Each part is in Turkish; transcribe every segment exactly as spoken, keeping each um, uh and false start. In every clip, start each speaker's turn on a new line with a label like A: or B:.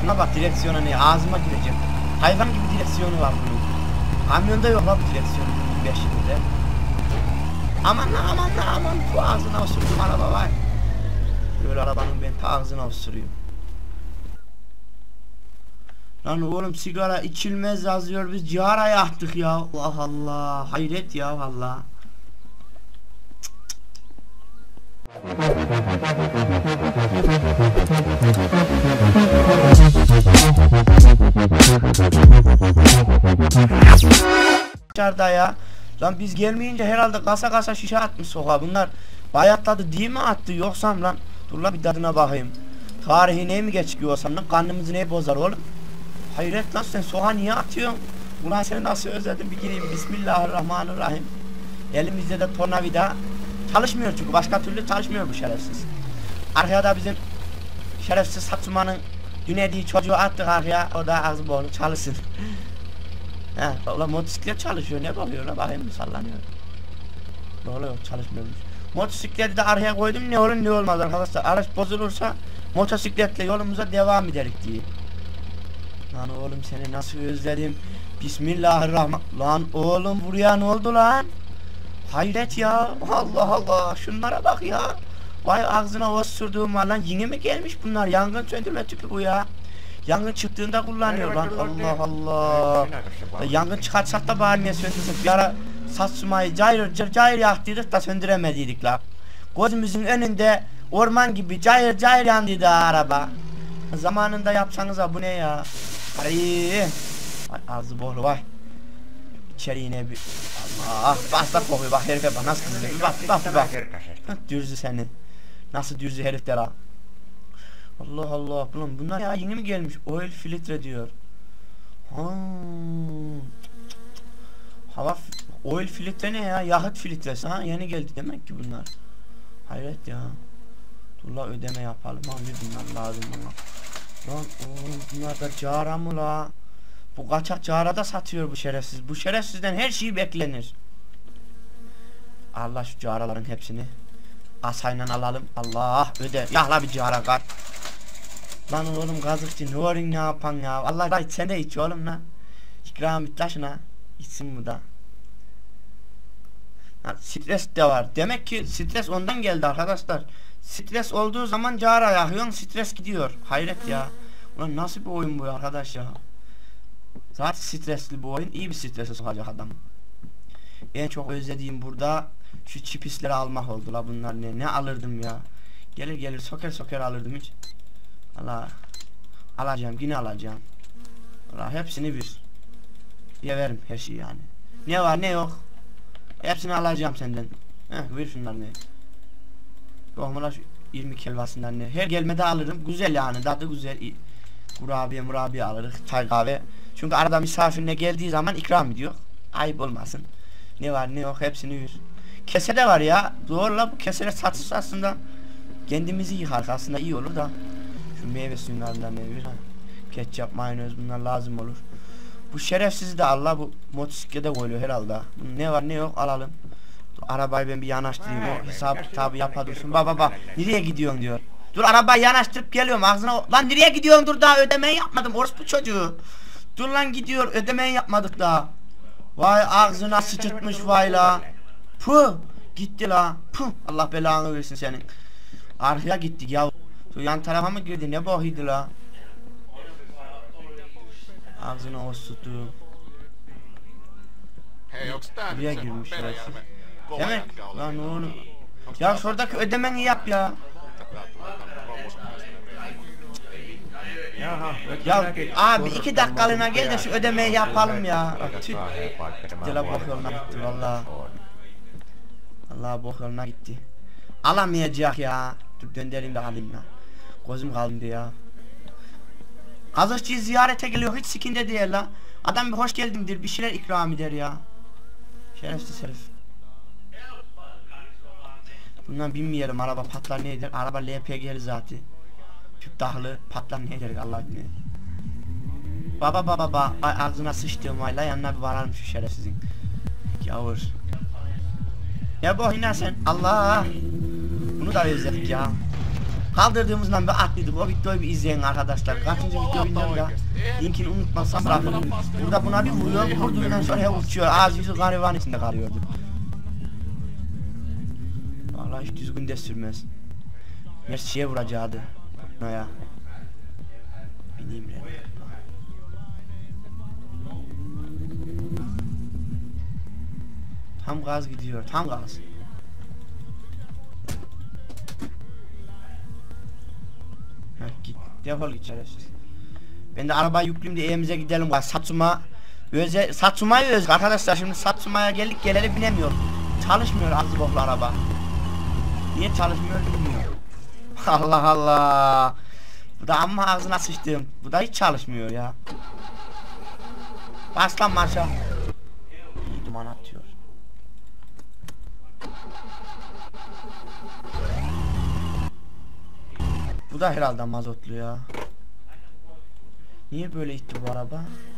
A: Şuna bak, direksiyona ne, ağzıma girecek. Hayvan gibi direksiyonu var bunun. Kamyonda yok lan bu direksiyonu yirmi beş yılında. Aman lan aman lan aman, bu ağzına osurdum araba var. Böyle arabanın ben ta ağzına osuruyor. Lan oğlum sigara içilmez yazıyor, biz cigara yaktık ya. Allah Allah, hayret ya Allah. Dışarıda ya. Lan biz gelmeyince herhalde kasa kasa şişe atmış sokağa. Bunlar bayatladı değil mi attı yoksam lan? Dur la bir tadına bakayım. Tarihi ne mi geçiyorsam lan, karnımızı ne bozar oğlum? Hayret lan, sen soğuğa niye atıyorsun? Ulan seni nasıl özledim, bir gireyim. Bismillahirrahmanirrahim. Elimizde de tornavida. Çalışmıyor çünkü, başka türlü çalışmıyor bu şerefsiz. Arkaya da bizim şerefsiz Satsuman'ın dünediği çocuğu attık arkaya, o da ağzı boğulu çalışsın. He, ulan motosiklet çalışıyor, ne bakıyor la, bakayım sallanıyor. Ne oluyor, çalışmıyormuş. Motosikleti de arkaya koydum, ne olur ne olmaz arkadaşlar. Araç bozulursa motosikletle yolumuza devam ederik diye. Lan oğlum seni nasıl özledim. Bismillahirrahmanirrahim. Lan oğlum buraya ne oldu lan? Hayret ya. Allah Allah. Şunlara bak ya. Vay ağzına osurduğum var lan. Yine mi gelmiş bunlar? Yangın söndürme tüpü bu ya. Yangın çıktığında kullanıyor lan. Allah Allah. Ya yangın çıkartsak da bari niye söndürsün? Bir ara Satsumayı cayır cayır cayır yaktıydık da söndüremediydik la. Gözümüzün önünde orman gibi cayır cayır yandıydı araba. Zamanında yapsanız ha, bu ne ya? Ay, ay ağzı boğulu vay. İçeri yine bir Allah bas da kokuyor, bak herife bak nasıl kızıyor, bak bak bak. Dürzü seni. Nasıl dürzü herifler ha. Allah Allah, ulan bunlar ya yeni mi gelmiş? Oil filtre diyor. Ha. Hava oil filtre ne ya? Yakıt filtresi ha, yeni geldi demek ki bunlar. Hayret ya. Dur la ödeme yapalım abi, bunlar lazım bana. Lan oğlum bunlar da cara mı la? Bu kaçak cara da satıyor bu şerefsiz. Bu şerefsizden her şey beklenir. Allah şu caraların hepsini asayla alalım. Allah öde. Yahla bir cara kar. Lan oğlum gazıkçı ne orin ne yapan ya. Allah da sen de iç oğlum lan. İkram et la şuna. İçsin bu da. Ha, stres de var. Demek ki stres ondan geldi arkadaşlar. Stres olduğu zaman cara yakıyorsun, stres gidiyor. Hayret ya. Ulan nasıl bir oyun bu arkadaş ya. Zaten stresli bu oyun, iyi bir strese sokacak adam. En çok özlediğim burada şu çipisleri almak oldu la, bunlar ne ne alırdım ya. Gelir gelir soker soker alırdım hiç. Allah alacağım, yine alacağım. Allah hepsini bir yeverim her şeyi yani. Ne var ne yok hepsini alacağım senden. Heh, ver şunlar ne. Yoğmula şu yirmi kelvasından ne. Her gelmede alırım, güzel yani, tadı güzel. Kurabiye murabiye alırız, çay kahve. Çünkü arada misafirine geldiği zaman ikram ediyor. Ayıp olmasın. Ne var ne yok hepsini ver. Kese de var ya. Doğru la, bu kesene satılsa aslında kendimizi yıkar, aslında iyi olur da. Şu meyve suyunlarından ne ver ha. Ketçap, mayonez bunlar lazım olur. Bu şerefsizi de Allah bu motosiklete koyuyor herhalde. Ne var ne yok alalım. Arabayı ben bir yanaştırayım, o hesap kitabı yapadırsın. Baba baba nereye gidiyorsun diyor. Dur arabayı yanaştırıp geliyorum ağzına. Lan nereye gidiyorsun, dur daha ödemeyi yapmadım orospu çocuğu. Dur lan gidiyor, ödemeyi yapmadık daha. Vay ağzına sıçırtmış vay la. Puh gitti la. Puh Allah belanı versin senin. Arkaya gittik ya. Şu yan tarafa mı girdi, ne bohiydi la. Ağzına osuttu. Buraya girmiş orası. Demek lan oğlum. Ya şuradaki ödemeni yap ya. Ya abi iki dakikalığına gel de şu ödemeyi yapalım ya. Tüh. Dila bok yoluna gitti valla. Allah bok yoluna gitti. Alamayacak ya. Dur döndüreyim de alayım ya. Gözüm kaldı ya. Kazıkçıyı ziyarete geliyor, hiç sikinde değil la. Adam bir hoş geldindir, bir şeyler ikram eder ya. Şerefsiz herif. Bundan bilmiyorum, araba patlar ne eder. Araba L P G'li zaten. Tüp dahlı patlar ne eder Allah bilir. Baba baba baba ay ağzına sıçtığım vay la, yanına bir varalım şu şerefsizin. Yavur. Ya bu oyna sen Allah. Bunu da özledik ya. Kaldırdığımızdan bir atlıydık. O videoyu bir izleyin arkadaşlar. Kaçıncı video bilmiyorum da. Linkini unutmazsam bırakın. Burada buna bir vuruyor. Vurduğundan sonra uçuyor. Ağzı yüzü gariban içinde kalıyordu. Vallahi hiç düzgün de sürmez. Mersi'ye vuracaktı. Ya. Bineyim ben. Tam gaz gidiyor. Tam gaz. Heh, git. Defol git şerefsiz. Ben de arabayı yükleyeyim de evimize gidelim. Satsuma Öze, Satsuma'yı özgü arkadaşlar. Şimdi Satsuma'ya geldik geleli binemiyor. Çalışmıyor ağzı boklu araba. Niye çalışmıyor bilmiyorum. Allah Allah. Bu da amma ağzına sıçtım. Bu da hiç çalışmıyor ya. Bas lan marşa. İyi duman atıyor. Bu da herhalde mazotlu ya. Niye böyle itti bu araba?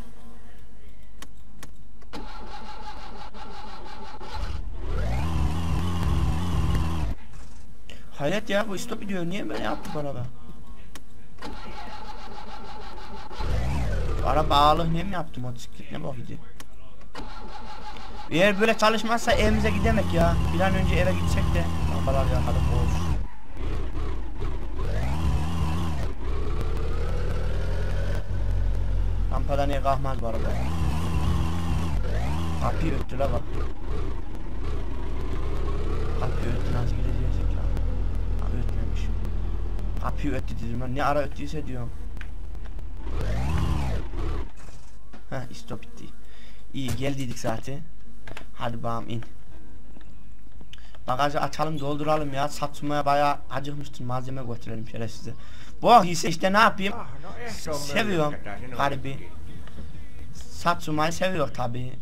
A: Hayret ya, bu stop ediyor. Niye böyle yaptı bu araba? Araba ağırlık ne mi yaptı, motosiklet ne bak idi. Eğer böyle çalışmazsa evimize gidemek ya. Bir an önce eve gitsek de. Lambalar yakadık boş. Lampada niye kalkmaz bu araba? Kapıyı öttü la bak. Kapıyı öttü, nasıl gideceğiz ya? Kapıyı ötmemiş. Kapıyı öttü dedim ben, ne ara öttüyse diyorum. Heh, stop bitti. İyi geldiydik zaten. Hadi bakalım in. Bagajı açalım, dolduralım ya. Satsuma'ya bayağı acıkmıştır, malzeme götürelim şöyle size. Bu ise işte ne yapayım? Seviyorum garibi. Satsuma'yı seviyor tabi.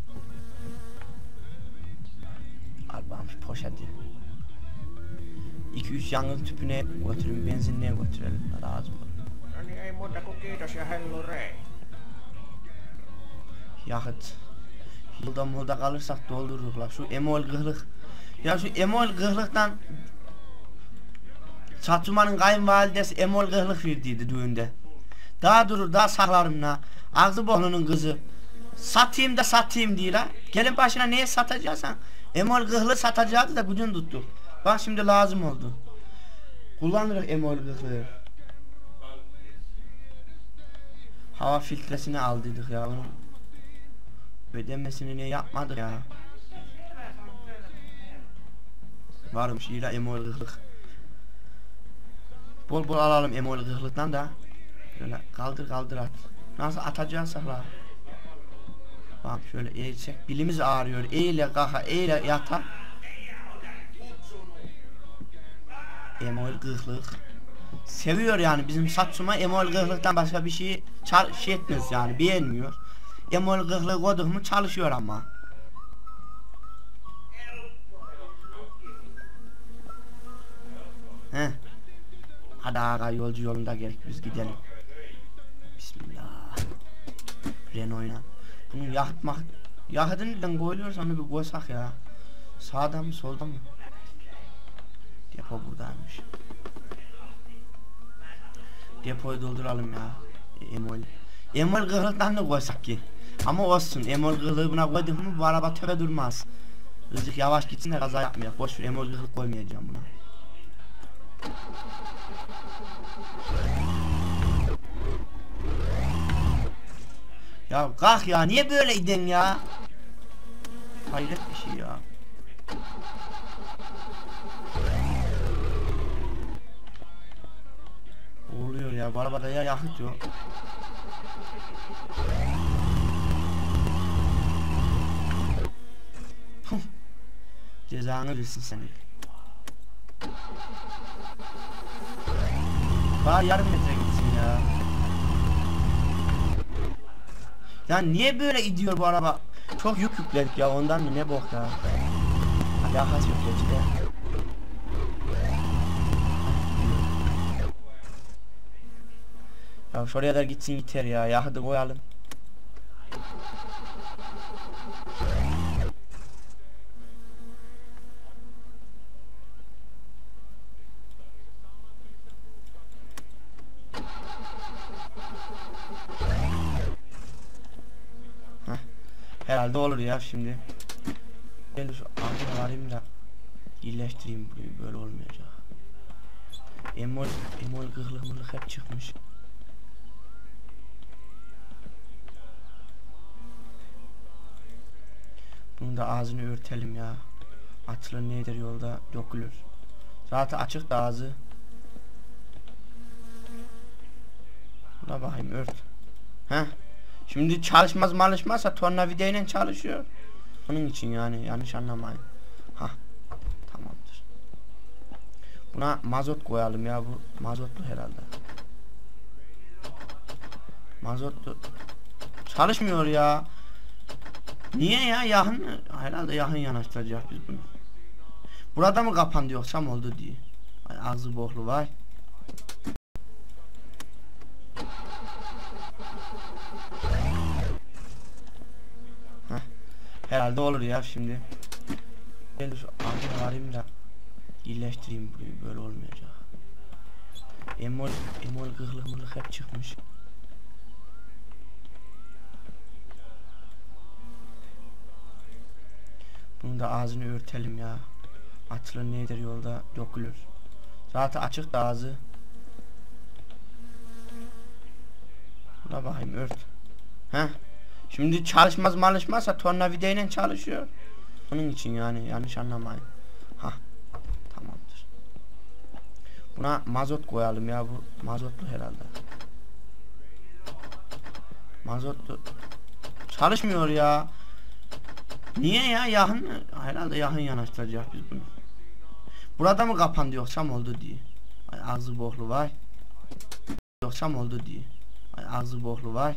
A: Al bakalım şu poşeti. iki üç yangın tüpüne götürelim, benzinliğe götürelim. Lazım olur. Yakıt. Yılda mulda kalırsak doldururuz la. Şu emol gıhlık. Ya şu emol gıhlıktan Satsuma'nın kayınvalidesi emol gıhlık verdiydi düğünde. Daha durur, daha saklarım la. Ağzı boğlunun kızı. Satayım da satayım diye la. Gelin başına neye satacaksan. Emol gıhlı satacaktı da gücün tuttuk. Bak şimdi lazım oldu. Kullanırız emol gıhlığı. Hava filtresini aldıydık ya onun. Ödemesini ne yapmadık ya. Varmış ila emol gıhlık. Bol bol alalım emol gıhlıktan da. Böyle kaldır kaldır at. Nasıl atacağız la. Bak şöyle eğilsek, bilimiz ağrıyor. Eğile kaka, eğile yata. Emol gıhlık. Seviyor yani bizim Satsuma emol gıhlıktan başka bir şey çal şey etmez yani, beğenmiyor. Emol gıhlık koyduk mu çalışıyor ama. Heh. Hadi aga, yolcu yolunda gerek, biz gidelim. Bismillah. Renault'la. Bunu yakıtmak, yakıtını neden koyuyoruz, onu bir koysak ya. Sağda mı solda mı? Depo buradaymış. Depoyu dolduralım ya. Emol. Emol gıhlıktan da koysak ki. Ama olsun, emol gıhlığı buna koyduk mu bu araba töbe durmaz. Hızlık yavaş gitsin de kaza yapmayacak. Boş ver, emol gıhlık koymayacağım buna. Ya kalk ya, niye böyle idin ya? Hayret bir şey ya. Oluyor ya, bu arabada ya yakıt yok. Cezanı bilsin senin. Bari yarım metre gitsin ya. Ya niye böyle gidiyor bu araba? Çok yük yükledik ya, ondan mı ne bok ya. Alakası yok geçti. Ya şuraya kadar gitsin yeter ya, yakıtı koyalım. Herhalde olur ya şimdi. Ben şu ağzına varayım da iyileştireyim burayı, böyle olmayacak. Emol, emol gıhlık mırlık hep çıkmış. Bunun da ağzını örtelim ya. Açılır nedir yolda dökülür. Zaten açık da ağzı. Buna bakayım, ört. Heh. Şimdi çalışmaz malışmazsa tornavidayla çalışıyor. Onun için yani, yanlış anlamayın. Ha, tamamdır. Buna mazot koyalım ya, bu mazotlu herhalde. Mazotlu çalışmıyor ya. Niye ya, yakın herhalde, yakın yanaştıracak biz bunu. Burada mı kapandı yoksa mı oldu diye. Ay, ağzı bohlu vay. Heh. Herhalde olur ya şimdi. Ben şu ağzına varayım da iyileştireyim burayı, böyle olmayacak. Emol, emol gıhlık mırlık hep çıkmış. Bunun da ağzını örtelim ya. Açılır nedir yolda dökülür. Zaten açık da ağzı. Buna bakayım, ört. Heh. Şimdi çalışmaz malışmazsa tornavidayla çalışıyor. Onun için yani, yanlış anlamayın. Ha, tamamdır. Buna mazot koyalım ya, bu mazotlu herhalde. Mazotlu çalışmıyor ya. Niye ya, yakın herhalde, yakın yanaştıracak biz bunu. Burada mı kapandı yoksa mı oldu diye. Ay, ağzı bohlu vay. Yoksa mı oldu diye. Ay, ağzı bohlu vay.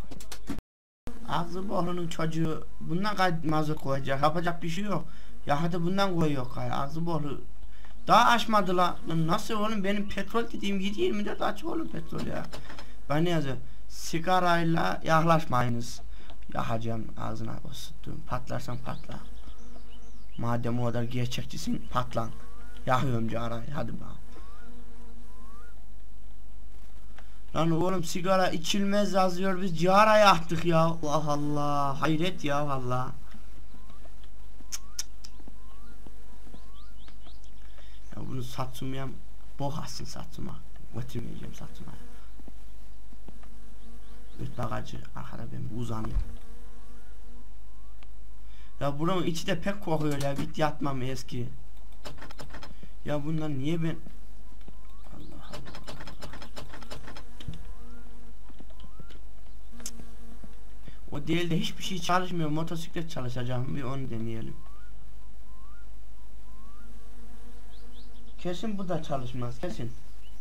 A: Ağzı bohlunun çocuğu bundan gayet mazot koyacak, yapacak bir şey yok. Ya hadi bundan koyuyor kay, ağzı bohlu. Daha açmadı la. Nasıl oğlum, benim petrol dediğim yedi yirmi dört açık oğlum petrol ya. Ben ne yazıyor? Sigarayla yaklaşmayınız. Yakacağım ağzına ısıttım. Patlarsan patla. Madem o kadar gerçekçisin, patlan. Yakıyorum cigarayı, hadi bakalım. Lan oğlum, sigara içilmez yazıyor, biz cigara yaktık ya. Allah Allah, hayret ya valla. Ya bunu Satsuma'ya boğazsın, Satsuma. Götürmeyeceğim Satsuma'ya. Üst bagajı arkada, ben uzandım. Ya buranın içi de pek kokuyor ya, git yatmam eski. Ya bunlar niye ben... Allah Allah. O değil de hiçbir şey çalışmıyor, motosiklet çalışacağım, bir onu deneyelim. Kesin bu da çalışmaz, kesin.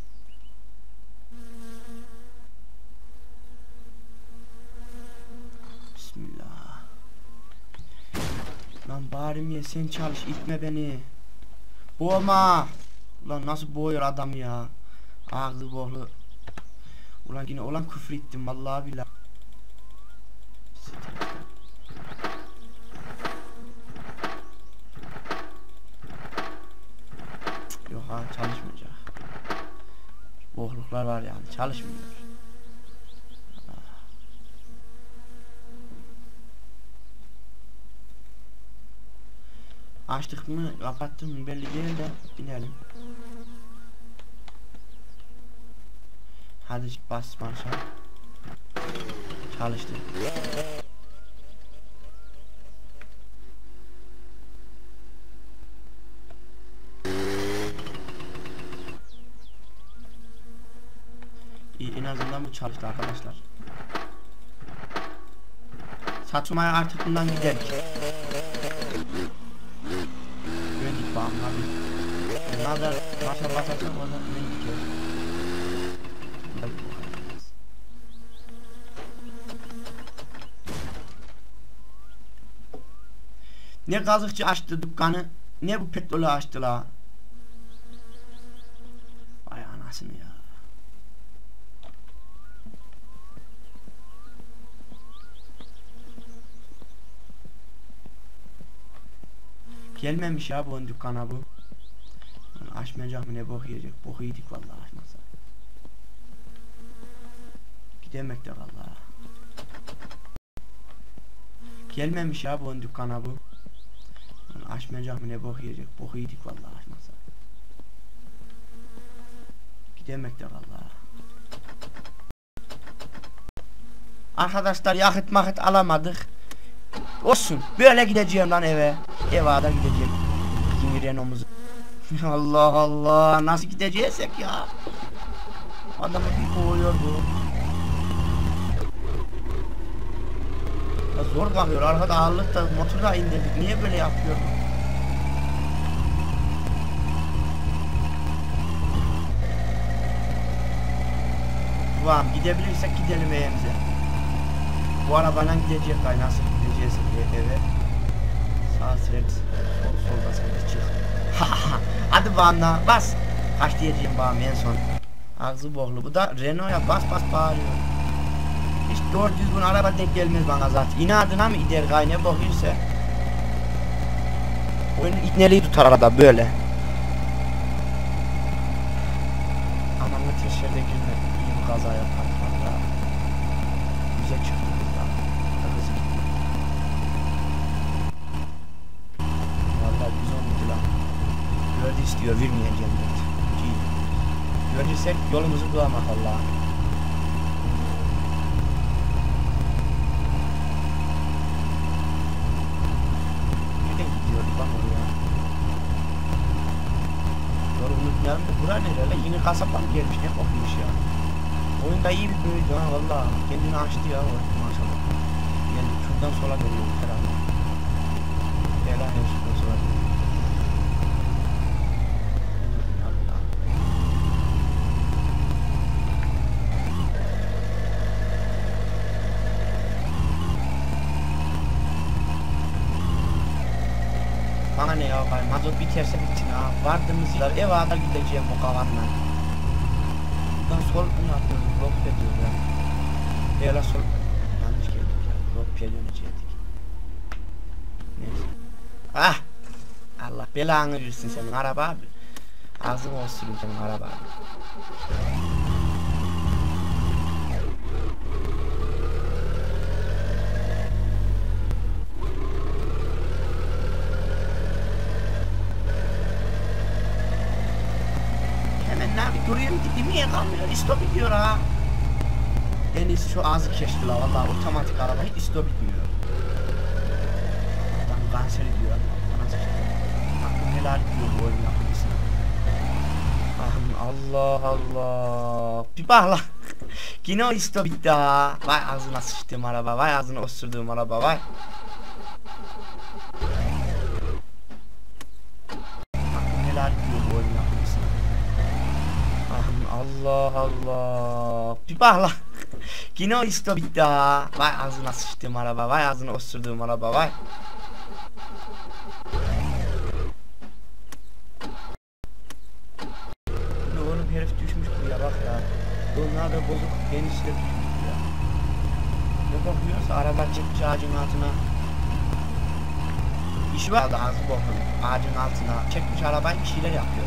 A: Bismillah. Lan bari ya, sen çalış, itme beni. Boğma. Ulan nasıl boğuyor adam ya. Ağzı boğulu. Ulan yine olan küfür ettim vallahi billahi. Yok ha, çalışmayacak. Boğuluklar var yani, çalışmıyor. Açtık mı kapattım mı belli değil de binelim. Hadi bas marşa. Çalıştı. İyi, en azından bu çalıştı arkadaşlar. Satsuma'ya artık bundan gidelim. Göndik bağım abi. Ne kadar başa basarsak o zaman ne gidiyor. Ne kazıkçı açtı dükkanı, ne bu petrolü açtı la. Vay anasını ya. Gelmemiş ya bu dükkana bu. Açmayacak mı, ne bok yiyecek? Bok yedik vallahi açmasa. Gidemek de vallahi. Gelmemiş ya bu dükkana bu. Lan açmayacak mı ne bok yiyecek. Boku yedik vallahi açmazsa. Gidemek de vallahi. Arkadaşlar yakıt makıt alamadık. Olsun. Böyle gideceğim lan eve. Eve da gideceğim. İkinci Renault'umuzu. Allah Allah. Nasıl gideceksek ya. Adamı bir kovuyor bu. Ya zor kalıyor. Arkada ağırlıkta motoru da indirdik. Niye böyle yapıyor? Tamam gidebilirsek gidelim evimize. Bu arabayla gidecek ay nasıl gideceğiz eve. Sağ silet sol solda sen çık. Hadi bana bas. Kaç diyeceğim bana en son. Ağzı boğulu. Bu da Renault'a bas bas bağırıyor. Hiç doğru düzgün araba denk gelmez bana zaten. İnadına mı gider gay ne bakıyorsa. Oyunun itneliği tutar arada böyle. Aman ne teşhirde girme. İyi bir kaza yapar valla. Güzel çıktı burada. Hızlı gitti. Valla güzel oldu lan. Gördü istiyor vermeyeceğim dedi. Görürsek yolumuzu bulamak Allah'a. Nereden gidiyoruz lan oraya? Yolu unutmayalım da bura nerede? Yine kasaptan mı gelmiş ne kokmuş ya. Oyunda iyi bir büyüdü ha valla. Kendini açtı ya maşallah. Yani şuradan sola dönüyor herhalde. Helal ya şuradan sola dönüyor. Bana ne ya bay mazot biterse bitsin ha. Vardığımız yer eve kadar gideceğim bu kavanla. Buradan sol mu yapıyoruz? Blokpe diyor ya. Yala sol. Yanlış geldik ya. Blokpe'ye dönecektik. Neyse. Ah! Allah belanı versin senin araba abi. Ağzını olsun senin araba abi. Duruyor gittiğimi niye kalmıyor? İstop gidiyor ha. En iyisi şu ağzı keşti la vallahi otomatik araba hiç istop gitmiyor. Adam kanser ediyor. Bana sıçtı. Aklım helal diyor bu oyun yapımcısına. Allah Allah. Bir bak la. Yine o istop bitti ha. Vay ağzına sıçtığım araba. Vay ağzına osurduğum araba. Vay. Aklım helal diyor bu oyun yapımcısına. Allah Allah. Bir bak la. Yine o istop bitti ha. Vay ağzına sıçtığım araba. Vay ağzına osurduğum araba. Vay. Ne oğlum herif düşmüş buraya bak ya. Onlar da bozuk genişle düşmüş ya. Ne bakıyoruz? Araba çıkmış ağacın altına. İşi var da ağzı bokun. Ağacın altına çekmiş arabayı bir şeyler yapıyor.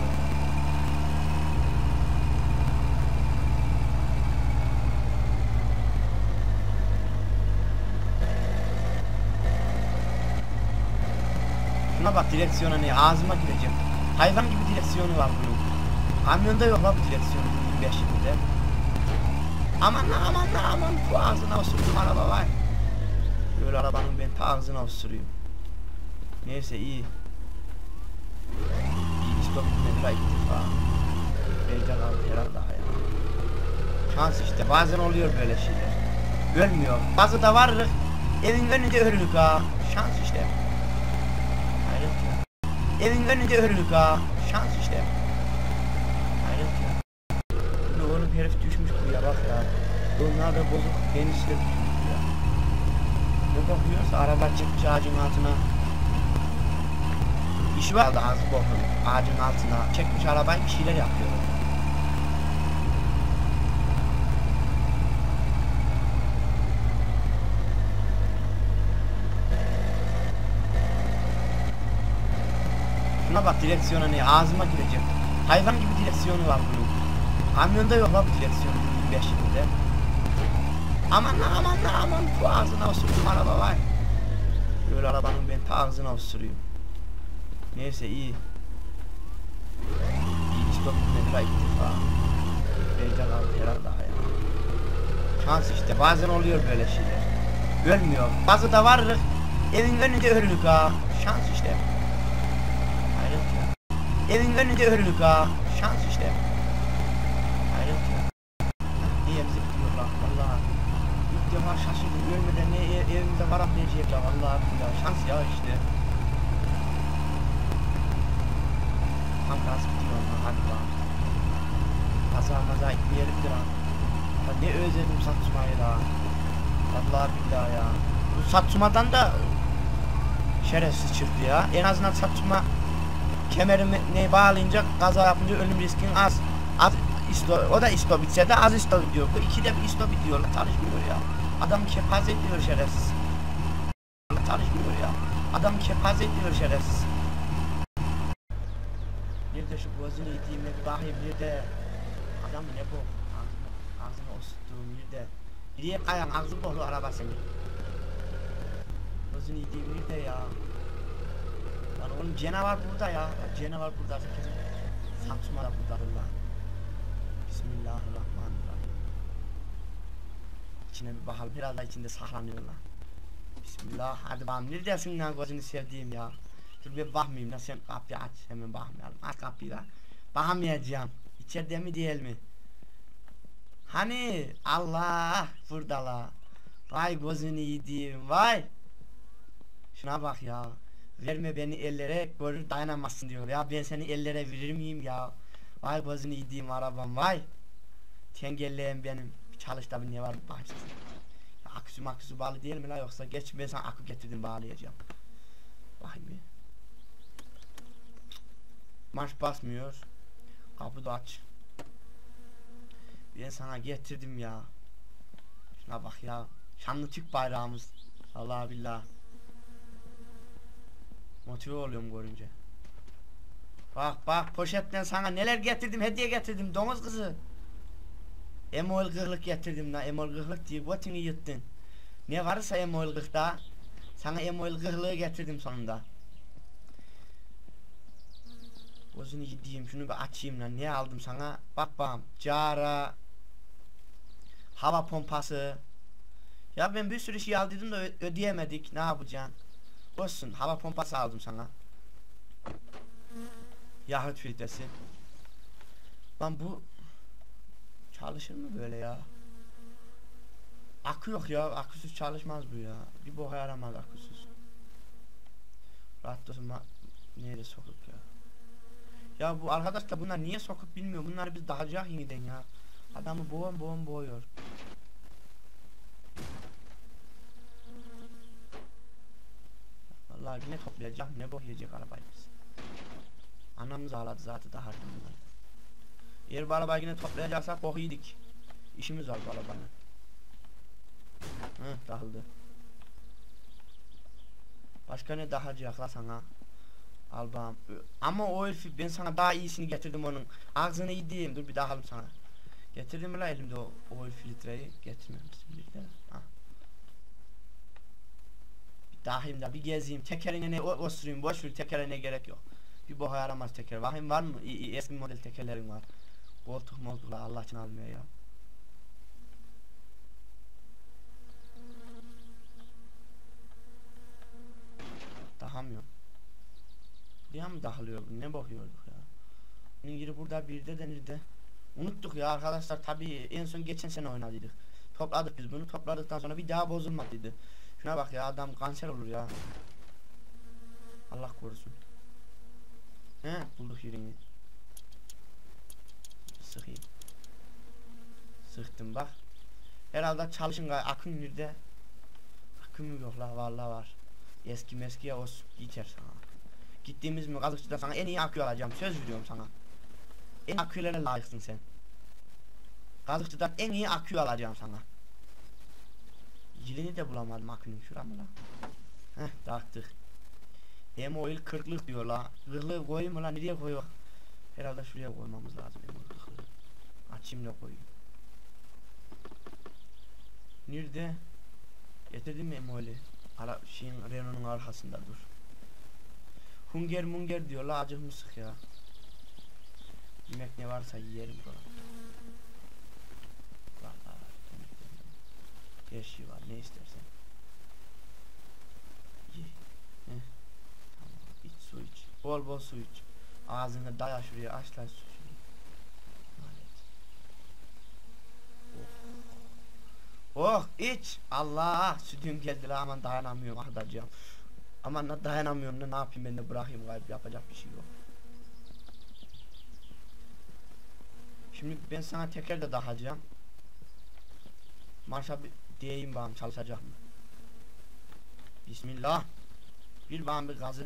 A: Şuna bak direksiyona ne ağzıma gireceğim. Hayvan gibi direksiyonu var bunun. Kamyonda yok la bu direksiyonu yirmi beş yılında. Aman la aman la aman bu ağzına osurduğum araba var. Böyle arabanın ben ta ağzına osuruyor. Neyse iyi. İyi stop gitmedi la ittifa. Belki kaldı herhalde ya. Şans işte bazen oluyor böyle şeyler. Ölmüyor. Bazı da varlık evin önünde ölürük ha. Şans işte. Evin önünde ölürük ha. Şans işte. Hayret ya. Ne oğlum herif düşmüş buraya bak ya. Onlar da bozuk genişle düşmüş ya. Ne bakıyoruz? Araba çıkmış ağacın altına. İşi var da ağzı bokun. Ağacın altına çekmiş arabayı bir şeyler yapıyor. Şuna bak direksiyona ne ağzıma gireceğim. Hayvan gibi direksiyonu var bunun. Kamyonda yok la bu direksiyonu yirmi beş yılında. Aman la aman la aman bu ağzına osurduğum araba var. Böyle arabanın ben ta ağzına osuruyor. Neyse iyi. İyi stop nedir ilk defa. Heyecan aldı herhalde ya. Şans işte, bazen oluyor böyle şeyler. Ölmüyor. Bazı da varır. Evin önünde ölürük ha. Şans işte. Hayret ya. Evin önünde ölürük ha. Şans işte. Hayret ya. Niye bizi tutuyorlar vallahi. İlk defa şaşırdım. Ölmeden ne ev, evimize varap diyecekler vallahi ya. Şans ya işte. Tam gaz gidiyor lan hadi bak. Kaza maza itmeyelim de lan. Ya ne özledim Satsumayı da. Vallahi billahi ya. Bu Satsuma'dan da şerefsiz çıktı ya. En azından Satsuma kemerimi ne bağlayınca kaza yapınca ölüm riskin az. Az isto, o da isto bitse de az isto gidiyor. Bu ikide bir isto bitiyor. Çalışmıyor ya. Adam kepaze ediyor şerefsiz. Çalışmıyor ya. Adam kepaze ediyor şerefsiz. Bir de şu gözünü yediğime bir bakayım, bir de adam ne bu? Ağzını, ağzını osuttuğum bir de biriye kayan ağzı bolu araba seni. Gözünü yediğim bir de ya. Lan oğlum canavar burada ya. Canavar burada kesin. Satsuma da burada lan. Bismillahirrahmanirrahim. İçine bir bakalım, biraz da içinde saklanıyorlar. Bismillah, hadi bakalım, neredesin lan gözünü sevdiğim ya. Dur bir bakmayayım da sen kapıyı aç, hemen bakmayalım. Aç kapıyı da. Bakamayacağım. İçeride mi değil mi? Hani Allah burada la. Vay gözünü yediğim vay. Şuna bak ya. Verme beni ellere, görür dayanamazsın diyor. Ya ben seni ellere verir miyim ya? Vay gözünü yediğim arabam vay. Tengelleyen benim. Bir çalış da bir ne var bahçesi. Aküsü maküsü bağlı değil mi la, yoksa geç ben sana akü getirdim bağlayacağım. Bakayım bir. Marş basmıyor. Kapı da aç. Ben sana getirdim ya. Şuna bak ya. Şanlı Türk bayrağımız. Allah billah. Motive oluyorum görünce. Bak bak, poşetten sana neler getirdim, hediye getirdim domuz kızı. Emol gırlık getirdim la, emol gırlık diye götünü yıttın. Ne varsa emol gırlıkta. Sana emol gırlığı getirdim sonunda. Gözünü yediğim, şunu bir açayım lan, ne aldım sana? Bak bakalım, cara, hava pompası. Ya ben bir sürü şey aldıydım da ödeyemedik, ne yapacaksın? Olsun, hava pompası aldım sana. Yakıt filtresi. Lan bu çalışır mı böyle ya? Akü yok ya, aküsüz çalışmaz bu ya. Bir boka yaramaz aküsüz. Radyosu nereye sokuk ya? Ya bu arkadaşlar bunlar niye sokup bilmiyor. Bunları biz dağacak yeniden ya. Adamı boğan boğan boğuyor. Vallahi yine toplayacak, ne boh yiyecek arabayı biz. Anamız ağladı zaten daha bunlar. Eğer bu arabayı yine toplayacaksak boh yedik. İşimiz var bu arabanın. Hı, dağıldı. Başka ne dağacak la sana? Al bağım. Ama o herifi ben sana daha iyisini getirdim onun. Ağzını yediğim, dur bir daha alayım sana. Getirdim mi la elimde o, o filtreyi? Getirmemişsin bir de. Ha. Bir dahayım da bir gezeyim. Tekerine ne osurayım, boş ver, tekerine gerek yok. Bir boha yaramaz teker. Bakayım var mı? İyi, iyi, eski model tekerlerim var. Koltuk moltukla Allah için almıyor ya. Dahamıyorum. Bir mı dağılıyor bu? Ne bakıyorduk ya? Bunun yeri burada bir de denirdi. Unuttuk ya arkadaşlar, tabii en son geçen sene oynadıydık. Topladık biz bunu, topladıktan sonra bir daha bozulmadıydı. Şuna bak ya, adam kanser olur ya. Allah korusun. He, bulduk yerini. Sıkayım. Sıktım bak. Herhalde çalışın gay, akın nerede? Akım yok la, vallahi var. Eski meskiye olsun, geçer sana. Gittiğimiz mi kazıkçıda sana en iyi akü alacağım, söz veriyorum sana. En akülere layıksın sen. Kazıkçıdan en iyi akü alacağım sana. Yılını da bulamadım akünün, şuramı la. Heh, taktık. Emoil kırklık diyor la. Kırklığı koyayım mı la, nereye koyuyor? Herhalde şuraya koymamız lazım. Açayım da koyayım. Nerede? Getirdim mi Emoil'i? Ara şeyin Renault'un arkasında dur. Hunger munger diyorlar, acık mısık ya. Yemek ne varsa yiyelim falan. Vallahi her şey var, ne istersen. Ye. Heh. Tamam, iç su iç. Bol bol su iç. Ağzını daya şuraya, aç lan su şuraya. Oh. Oh iç. Allah, sütüm geldi la, aman dayanamıyorum arkadaşım. Aman na dayanamıyorum da ne yapayım, ben de bırakayım galiba, yapacak bir şey yok. Şimdi ben sana teker de dağacağım. Marşa bir diyeyim bakalım, çalışacak mı? Bismillah. Bir bana bir gazı.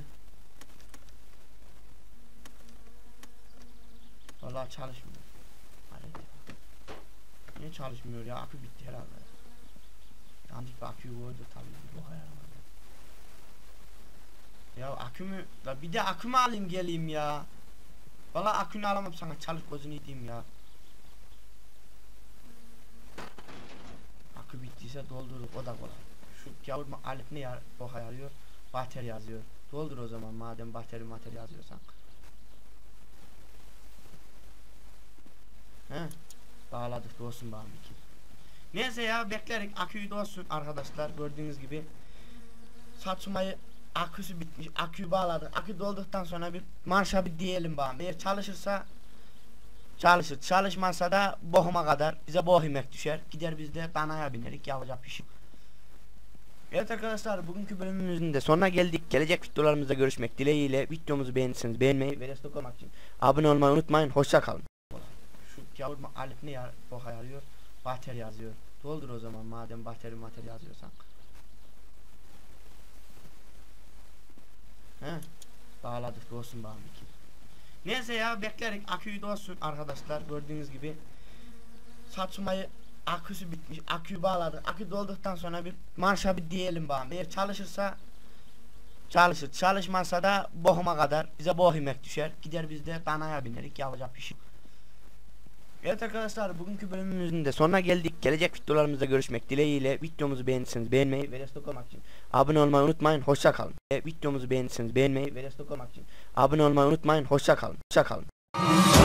A: Vallahi çalışmıyor. Hadi. Niye çalışmıyor ya? Akü bitti herhalde. Yandık bir aküyü koydu tabii bu hayal. Ya akü mü? La bir de akü mü alayım geleyim ya? Vallahi akünü alamam sana, çalış gözünü yediğim ya. Akü bittiyse doldurduk, o da kolay. Şu yavrum Alp ne ya boka yarıyor? Bateri yazıyor. Doldur o zaman madem bateri materi yazıyorsan. He? Bağladık, dolsun bakalım iki. Neyse ya, beklerik aküyü dolsun arkadaşlar, gördüğünüz gibi. Satsumayı aküsü bitmiş, aküyü bağladık. Akü dolduktan sonra bir marşa bir diyelim bakalım. Eğer çalışırsa çalışır, çalışmazsa da bohuma kadar bize boh yemek düşer. Gider biz de danaya binerik, yapacak bir şey. Evet arkadaşlar, bugünkü bölümümüzün de sonuna geldik. Gelecek videolarımızda görüşmek dileğiyle. Videomuzu beğendiyseniz beğenmeyi ve destek olmak için abone olmayı unutmayın. Hoşça kalın. Şu yavrum Alp ne ya boka yarıyor? Bateri yazıyor. Doldur o zaman madem bateri materi yazıyorsan. He? Bağladık, dolsun bakalım iki. Neyse ya, beklerik aküyü dolsun arkadaşlar, gördüğünüz gibi. Satsumayı aküsü bitmiş, aküyü bağladık. Akü dolduktan sonra bir marşa bir diyelim bakalım. Eğer çalışırsa çalışır, çalışmazsa da bohuma kadar bize boh yemek düşer. Gider biz de danaya binerik, yapacak bir şey. Evet arkadaşlar, bugünkü bölümümüzün de sonuna geldik. Gelecek videolarımızda görüşmek dileğiyle. Videomuzu beğendiyseniz beğenmeyi ve destek olmak için abone olmayı unutmayın. Hoşça kalın. Videomuzu beğendiyseniz beğenmeyi ve destek olmak için abone olmayı unutmayın. Hoşça kalın. Hoşça kalın.